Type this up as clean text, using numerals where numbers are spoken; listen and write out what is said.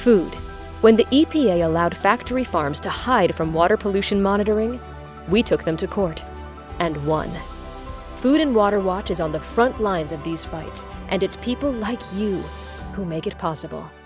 Food. When the EPA allowed factory farms to hide from water pollution monitoring, we took them to court and won. Food and Water Watch is on the front lines of these fights, and it's people like you who make it possible.